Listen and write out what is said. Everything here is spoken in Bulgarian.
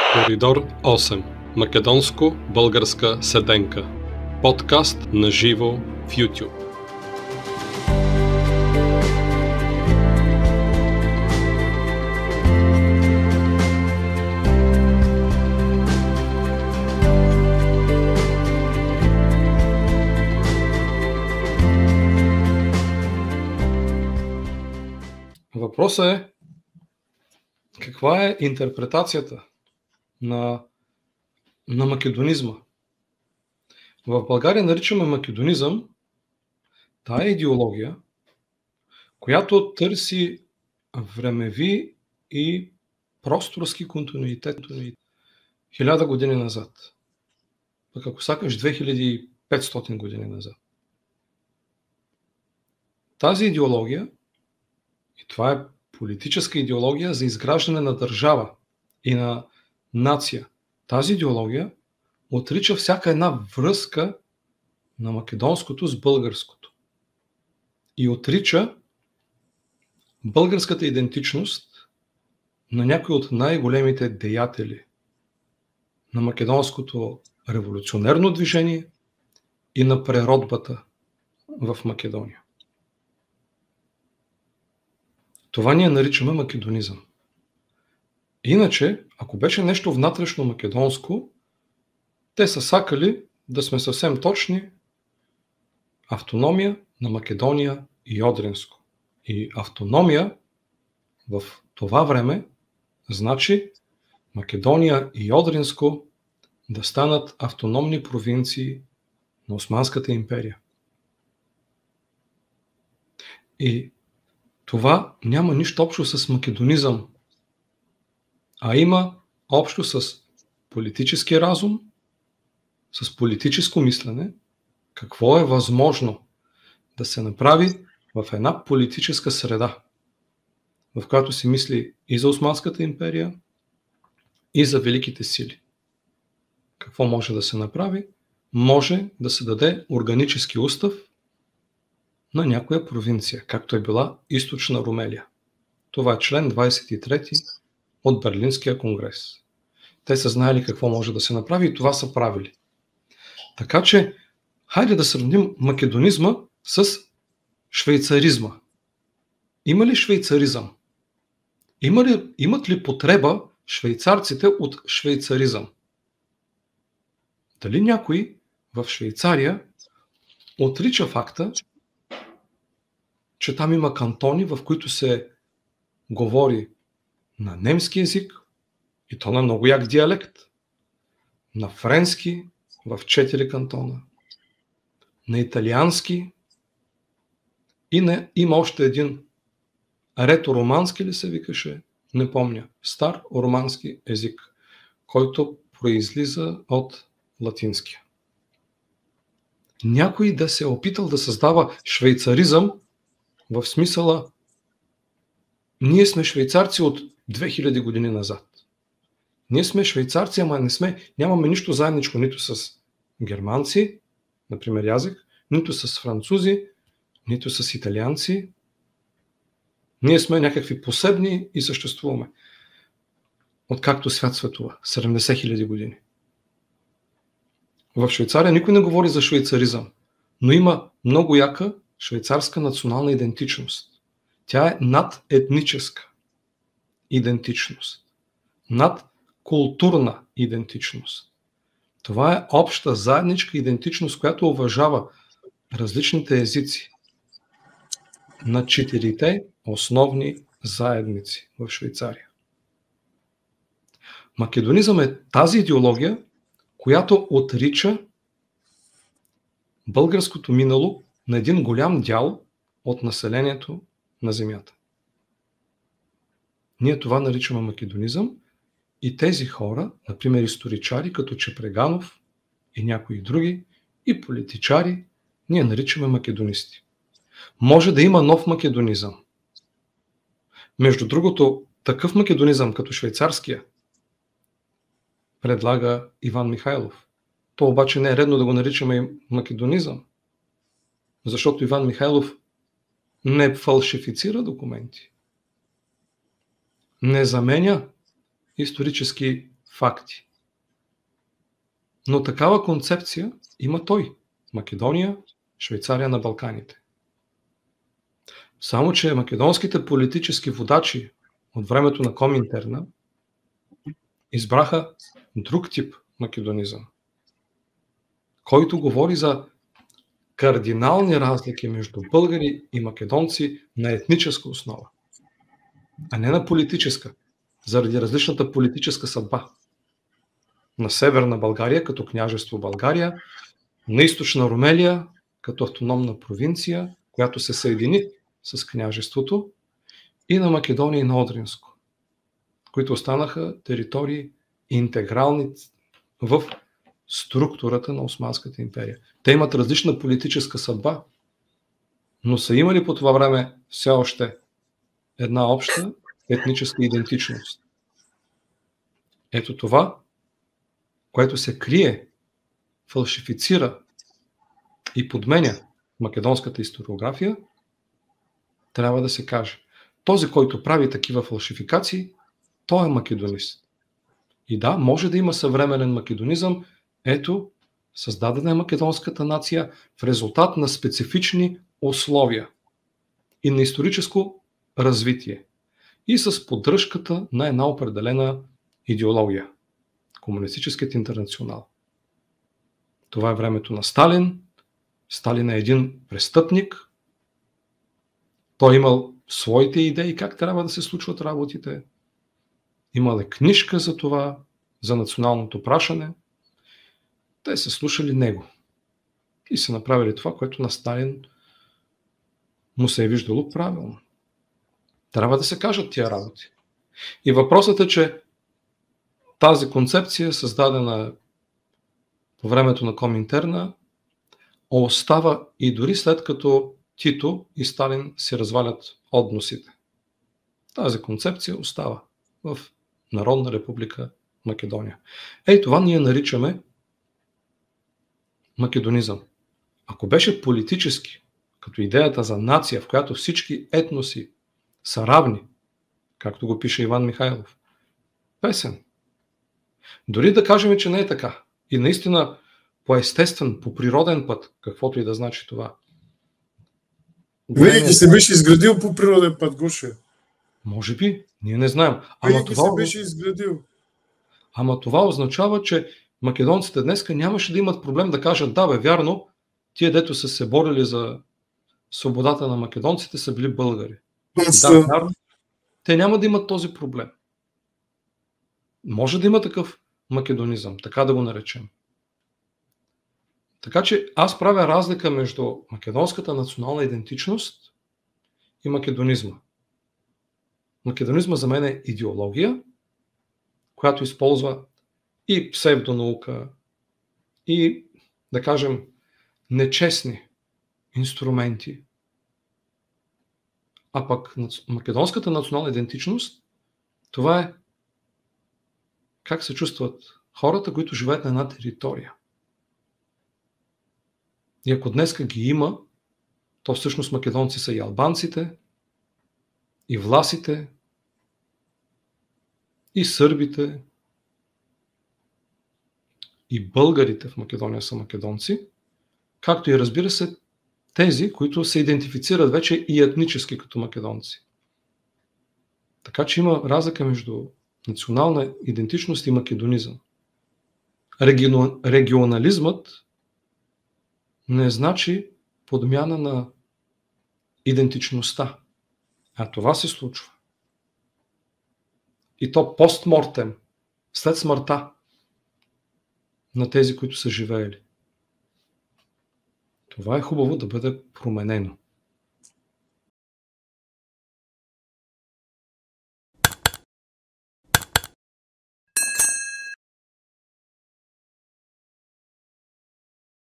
Коридор 8. Македонско-българска седенка. Подкаст на живо в YouTube. Въпросът е: каква е интерпретацията на македонизма? В България наричаме македонизъм тая идеология, която търси времеви и просторски континуитет 1000 години назад. Пък ако сакаш 2500 години назад. Тази идеология, и това е политическа идеология за изграждане на държава и на нация. Тази идеология отрича всяка една връзка на македонското с българското. И отрича българската идентичност на някои от най-големите деятели на македонското революционерно движение и на преродбата в Македония. Това ние наричаме македонизъм. Иначе, ако беше нещо внатрешно македонско, те са сакали, да сме съвсем точни, автономия на Македония и Одринско. И автономия в това време значи Македония и Одринско да станат автономни провинции на Османската империя. И това няма нищо общо с македонизъм, а има общо с политически разум, с политическо мислене, какво е възможно да се направи в една политическа среда, в която се мисли и за Османската империя, и за великите сили. Какво може да се направи? Може да се даде органически устав на някоя провинция, както е била Източна Румелия. Това е член 23 от Берлинския конгрес. Те са знаели какво може да се направи и това са правили. Така че, хайде да сравним македонизма с швейцаризма. Има ли швейцаризъм? Имат ли потреба швейцарците от швейцаризъм? Дали някой в Швейцария отрича факта, че там има кантони, в които се говори на немски език, и то на много як диалект, на френски в 4 кантона, на италиански и има още един реторомански ли се викаше, не помня, стар романски език, който произлиза от латинския. Някой да се е опитал да създава швейцаризъм в смисъла: ние сме швейцарци от 2000 години назад. Ние сме швейцарци, ама нямаме нищо заедничко нито с германци, например язик, нито с французи, нито с италианци. Ние сме някакви посебни и съществуваме. Откакто свят светува, 70 000 години. В Швейцария никой не говори за швейцаризъм, но има много яка швейцарска национална идентичност. Тя е надетническа идентичност, надкултурна идентичност. Това е обща заедничка идентичност, която уважава различните езици на 4 основни заедници в Швейцария. Македонизъм е тази идеология, която отрича българското минало на един голям дял от населението на земята. Ние това наричаме македонизъм и тези хора, например историчари като Чепреганов и някои други, и политичари, ние наричаме македонисти. Може да има нов македонизъм. Между другото, такъв македонизъм като швейцарския предлага Иван Михайлов. То обаче не е редно да го наричаме македонизъм, защото Иван Михайлов не фалшифицира документи, не заменя исторически факти. Но такава концепция има той. Македония, Швейцария на Балканите. Само че македонските политически водачи от времето на Коминтерна избраха друг тип македонизъм, който говори за кардинални разлики между българи и македонци на етническа основа, а не на политическа, заради различната политическа съдба. На северна България като княжество България, на източна Румелия като автономна провинция, която се съедини с княжеството, и на Македония и на Одринско, които останаха територии интегрални в структурата на Османската империя. Те имат различна политическа съдба, но са имали по това време все още една обща етническа идентичност. Ето това, което се крие, фалшифицира и подменя македонската историография, трябва да се каже. Този, който прави такива фалшификации, той е македонист. И да, може да има съвременен македонизъм. Ето, създадена е македонската нация в резултат на специфични условия и на историческо развитие и с поддръжката на една определена идеология. Комунистическият интернационал. Това е времето на Сталин. Сталин е един престъпник. Той имал своите идеи как трябва да се случват работите. Имал е книжка за това, за националното прашане. Те са слушали него и са направили това, което на Сталин му се е виждало правилно. Трябва да се кажат тия работи. И въпросът е, че тази концепция, създадена по времето на Коминтерна, остава и дори след като Тито и Сталин се развалят односите. Тази концепция остава в Народна република Македония. Ей, това ние наричаме македонизъм. Ако беше политически, като идеята за нация, в която всички етноси са равни, както го пише Иван Михайлов, песен. Дори да кажем, че не е така. И наистина по естествен, по природен път, каквото и да значи това. Винаги се беше изградил по природен път, Гоше. Може би, ние не знаем. Винаги се беше изградил. Ама това означава, че македонците днеска нямаше да имат проблем да кажат: да бе, вярно, тия дето са се борили за свободата на македонците са били българи. Да, вярно, те няма да имат този проблем. Може да има такъв македонизъм, така да го наречем. Така че аз правя разлика между македонската национална идентичност и македонизма. Македонизма за мен е идеология, която използва и псевдонаука, и, да кажем, нечестни инструменти. А пък македонската национална идентичност, това е как се чувстват хората, които живеят на една територия. И ако днеска ги има, то всъщност македонци са и албанците, и власите, и сърбите, и българите в Македония са македонци, както и, разбира се, тези, които се идентифицират вече и етнически като македонци. Така че има разлика между национална идентичност и македонизъм. Регионализмът не значи подмяна на идентичността. А това се случва. И то постмортем, след смъртта на тези, които са живеели. Това е хубаво да бъде променено.